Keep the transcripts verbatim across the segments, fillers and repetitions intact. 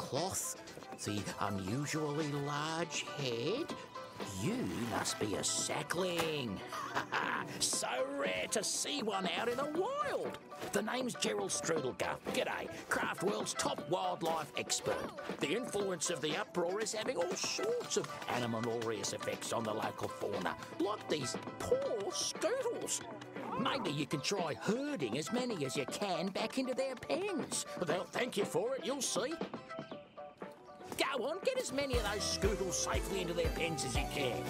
cloth, the unusually large head. You must be a sackling. So rare to see one out in the wild. The name's Gerald Strudelguff. G'day, Craft World's top wildlife expert. The influence of the uproar is having all sorts of animalorious effects on the local fauna, like these poor scootles. Maybe you can try herding as many as you can back into their pens. They'll thank you for it, you'll see. Go on, get as many of those scootles safely into their pens as you can.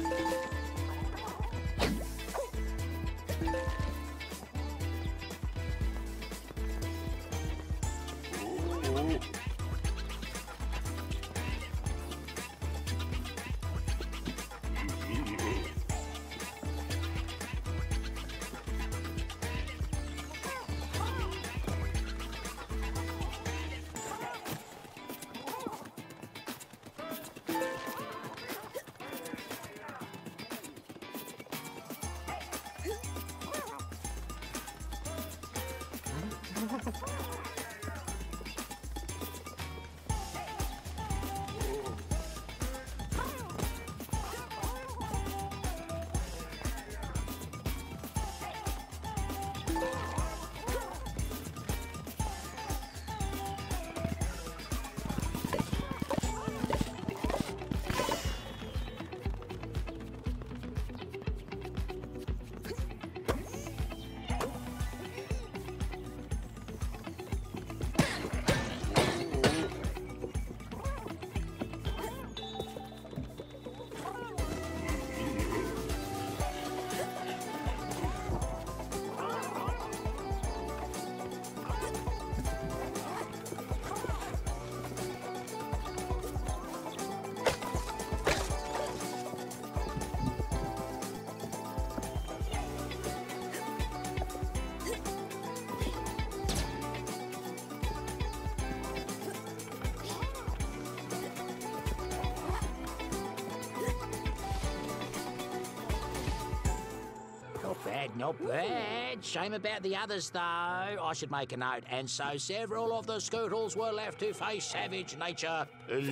Not bad, not bad. Shame about the others, though. I should make a note. And so several of the Scootles were left to face savage nature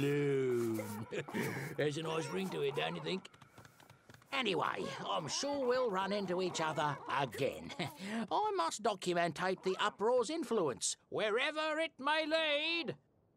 alone. There's a nice ring to it, don't you think? Anyway, I'm sure we'll run into each other again. I must documentate the uproar's influence, wherever it may lead.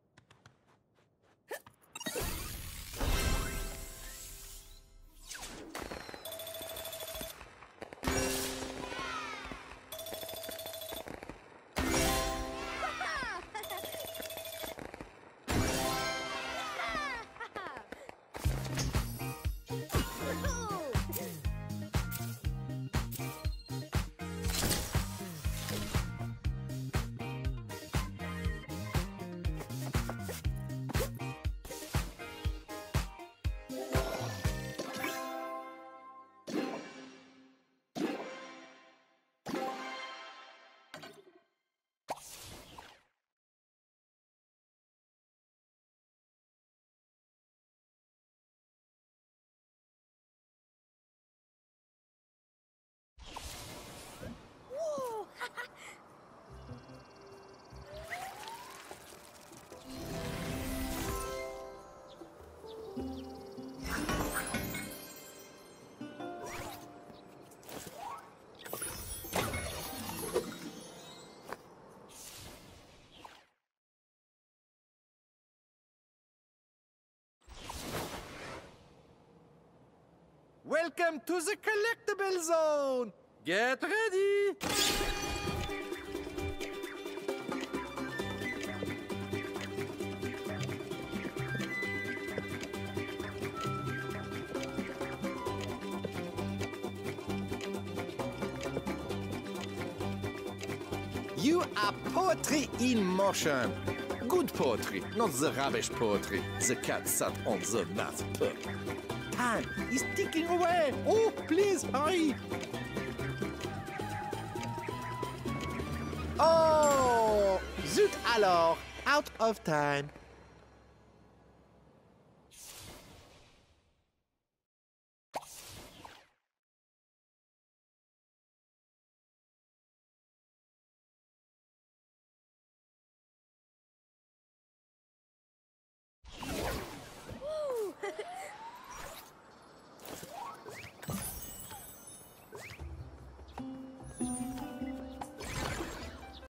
Welcome to the collectible zone! Get ready! You are poetry in motion. Good poetry, not the rubbish poetry. The cat sat on the math pup. Time is ticking away. Oh, please hurry. Oh, zut alors, out of time.